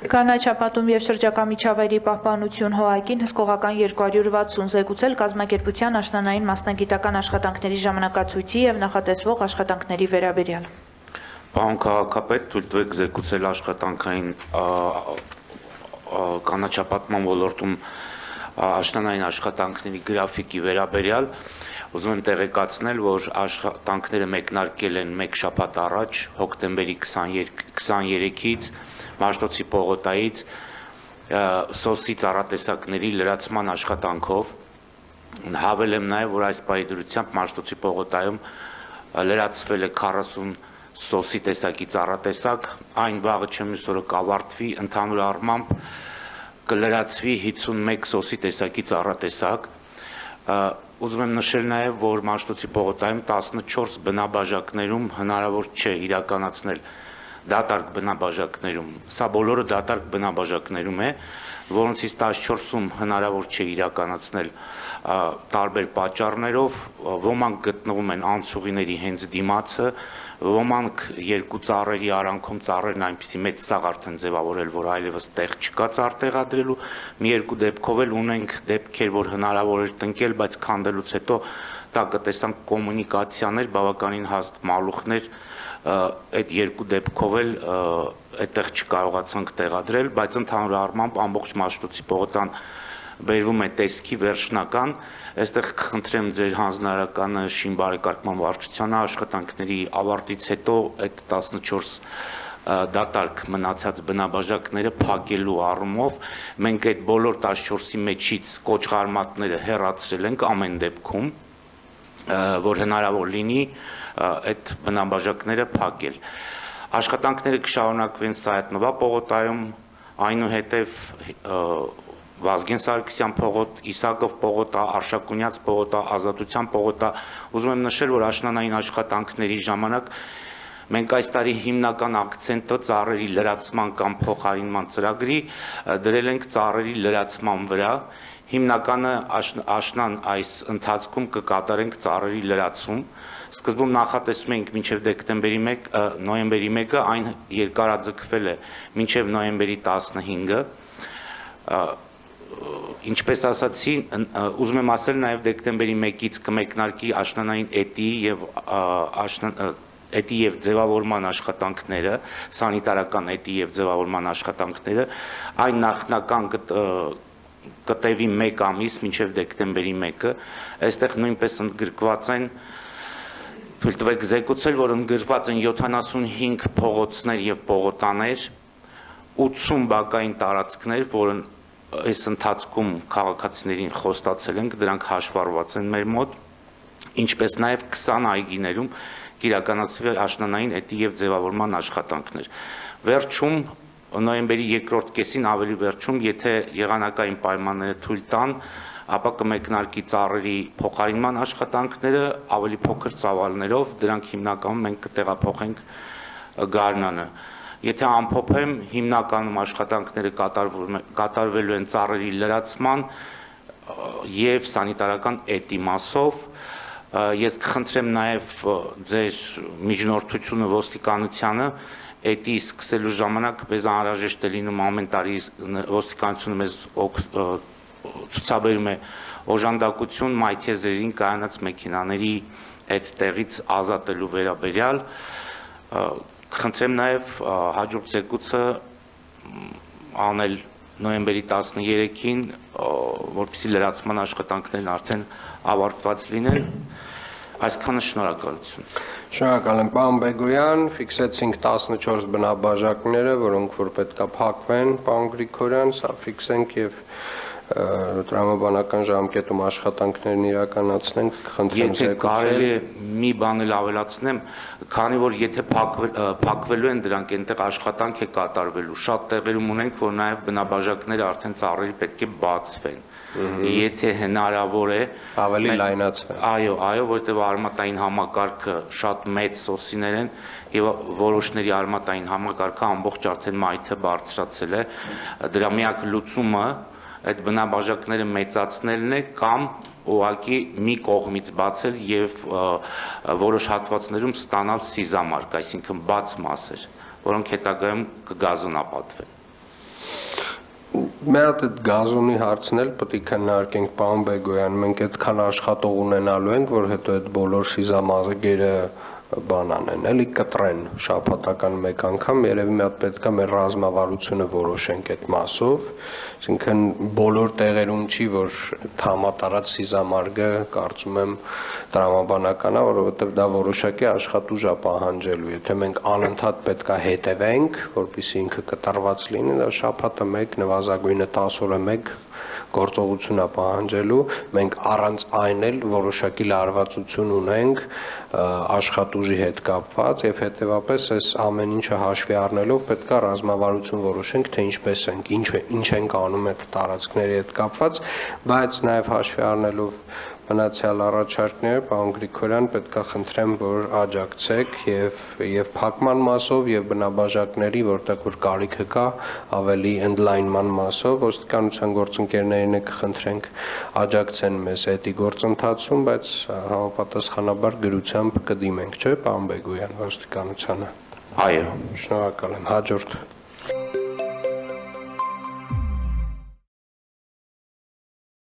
Կանաչապատում և շրջակա միջավայրի պահպանություն ՀՕԱԿ-ին հսկողական 260 զեկուցել կազմակերպության աշնանային մասնագիտական աշխատանքների ժամանակացույցի և նախատեսվող աշխատանքների վերաբերյալ։ Պարոն քաղաքապետ, թույլ տվեք զեկուցել աշխատանքային կանաչապատման ոլորտում աշնանային աշխատանքների գրաֆիկի վերաբերյալ։ Ուզում եմ տեղեկացնել, որ աշխատանքները մեկնարկել են մեկ շաբաթ առաջ, հոկտեմբերի 23-ից, Մաշտոցի պողոտայից սոսի ծառատեսակների լրացման աշխատանքով։ Հավել եմ նաև, որ այս պահի դրությամբ Մաշտոցի պողոտայում լրացվել է 40 սոսի տեսակի ծառատեսակ, այն վաղը չեմ ուսորը կավարտվի, ընդհանուր առմամբ կլրացվի 51 սոսի տեսակի ծառատեսակ։ Ուզում եմ նշել նաև, որ Մաշտոցի պողոտայում 14 բնաբաժակներում հնարավոր չէ իրականացնել դատարկ բնաբաժակներում, սա բոլորը դատարկ բնաբաժակներում է, որոնցից 14-ում հնարավոր չէ իրականացնել տարբեր պատճառներով, ոմանք գտնվում են անցուղիների հենց դիմացը, ոմանք երկու ծառերի արանքում ծառերն այնպիսի մեծ սաղ արդեն ձևավորել, որ այլևս տեղ չկա ծառ տեղադրելու, մի երկու դեպքով էլ ունենք դեպքեր, որ հնարավոր էր տնկել, բայց քանդելուց հետո դա կտեսանք կոմունիկացիաներ, բավականին հաստ մալուխներ, այդ երկու դեպքով էլ այդտեղ չկարողացանք տեղադրել, բայց ընդհանուր առմամբ ամբողջ Մաշտոցի պողոտան բերվում է տեսքի վերջնական, այստեղ կխնդրեմ ձեր հանձնարարականը շինբարեկարգման վարչությանը աշխատանքների ավարտից հետո այդ 14 դատարկ մնացած բնաբաժակները փակելու առումով մենք այդ բոլոր 14-ի մեջից կոճղարմատները հեռացրել ենք ամեն դեպքում, որ հնարավոր լինի այդ բնաբաժակները փակել։ Աշխատանքները կշարունակվեն Սայաթ-Նովա պողոտայում, այնուհետև Վազգեն Սարգսյան պողոտ, Իսակով պողոտա, Արշակունյաց պողոտա, Ազատության պողոտա։ Ուզում եմ նշել, որ աշնանային աշխատանքների ժամանակ մենք այս տարի հիմնական ակցենտը ծառերի լրացման կամ փոխարինման ծրագրի դրել ենք ծառերի լրացման վրա։ Հիմնականը աշնան այս ընթացքում կկատարենք ծառերի լրացում։ Սկզբում նախատեսում էինք մինչև նոյեմբերի 1-ը, այն երկարաձգվել է մինչև նոյեմբերի 15-ը։ Ինչպես ասացի, ուզում եմ ասել նաև դեկտեմբերի 1-ից կմեկնարկի աշնանային էտի և ձևավորման աշխատանքները, սանիտարական էտի և ձևավորման աշխատանքները, այն նախնական կտևի 1 ամիս մինչև դեկտեմբերի 1-ը, այստեղ նույնպես ընդգրկված են, թույլ տվեք զեկուցել, որ ընդգրկված են 75 փողոցներ և պողոտաներ, 80 բակային տարածքներ, որն այս ընթացքում քաղաքացիներին խոստացել ենք, դրանք հաշվառված են մեր մոտ, ինչպես նաև 20 այգիներում կիրականացվի աշնանային էտի և ձևավորման աշխատանքներ։ Վերջում, նոյեմբերի երկրորդ կեսին, ավելի վերջում, եթե եղանակային պայմանները թույլ տան, ապա կմեկնարկի ծառերի փոխարինման աշխատանքները ավելի փոքր ծավալներով, դրանք հիմնականում մենք կտեղափոխենք Գարնանը։ Եթե ամփոփեմ, հիմնականում աշխատանքները կատարվելու են ծառերի լրացման և սանիտարական էտի մասով։ Ես կխնդրեմ նաև ձեր միջնորդությունը ոստիկանությանը, էտի սկսելու ժամանակ մեզ անհրաժեշտ է լինում ամեն տարի ոստիկանությունը մեզ ցուցաբերում է օժանդակություն մայթեզերին կայանած մեքենաների այդ տեղից ազատելու վերաբերյալ։ Կխնդրեմ նաև հաջորդ զեկուցը անել նոյեմբերի 13-ին, որպեսզի լրացման աշխատանքներն արդեն ավարտված լինեն։ Այսքանը, շնորհակալություն։ Շնորհակալ եմ, պարոն Բեգոյան, ֆիքսեցինք 14 բնաբաժակները, որոնք որ պետք է փակվեն, պարոն Գրիգորյան, սա ֆիքսենք եւ տրամաբանական ժամկետում աշխատանքներն իրականացնենք, խնդրեմ զեկուցել։ Եթե կարելի է մի բան էլ ավելացնեմ, քանի որ եթե փակվելու են դրանք, այնտեղ աշխատանք է կատարվելու, շատ տեղերում ունենք, որ նաև բնաբաժակները արդեն ծառերի պետք է բացվեն։ Եթե հնարավոր է ավելի լայնացվեն։ Այո, որտեղ արմատային համակարգը շատ մեծ սոսիներ են եւ որոշների արմատային համակարգը ամբողջ արդեն մայթը բարձրացել է։ Դրա միակ լուծումը այդ բնաբաժակները մեծացնելն է կամ ուղղակի մի կողմից բացել եւ որոշ հատվածներում ստանալ սիզամարկ, այսինքն բաց մասեր, որոնք հետագայում կգազոնապատվեն։ Մեր այդ գազոնի հարցն էլ պետք է քննարկենք, պարոն Բեգոյան, մենք այդքան աշխատող ունենալու ենք, որ հետո այդ բոլոր սիզամազգերը բան անեն, էլի կտրեն շաբաթական մեկ անգամ, երևի մի հատ պետք է մեր ռազմավարությունը որոշենք այդ մասով, այսինքն բոլոր տեղերում չի, որ համատարած սիզամարգը կարծում եմ տրամաբանական է, որովհետև դա որոշակի աշխատուժ է պահանջելու, եթե մենք անընդհատ պետք է հետևենք, որպեսզի ինքը կտրված լինի, դա շաբաթը մեկ, նվազագույնը 10 օրը մեկ գործողություն է պահանջելու, մենք առանց այն էլ որոշակի լարվածություն ունենք աշխատուժի հետ կապված եւ հետեւապես այս ամեն ինչը հաշվի առնելով պետք է ռազմավարություն որոշենք, թե ինչպես ենք, ինչ ենք անում այդ տարածքների հետ կապված, բայց նաեւ հաշվի առնելով մնացյալ առաջարկները, պարոն Գրիգորյան, պետք է խնդրեմ, որ աջակցեք եւ փակման մասով եւ բնաբաժակների, որտեղ որ կարիքը կա, ավելի ընդլայնման մասով, ոստիկանության գործընկերներին կխնդրենք աջակցեն մեզ այդ գործընթացում, բայց համապատասխանաբար գրությամբ կդիմենք, չէ՞, պարոն Բեգոյան, ոստիկանությանը։ Այո, շնորհակալ եմ, հաջորդ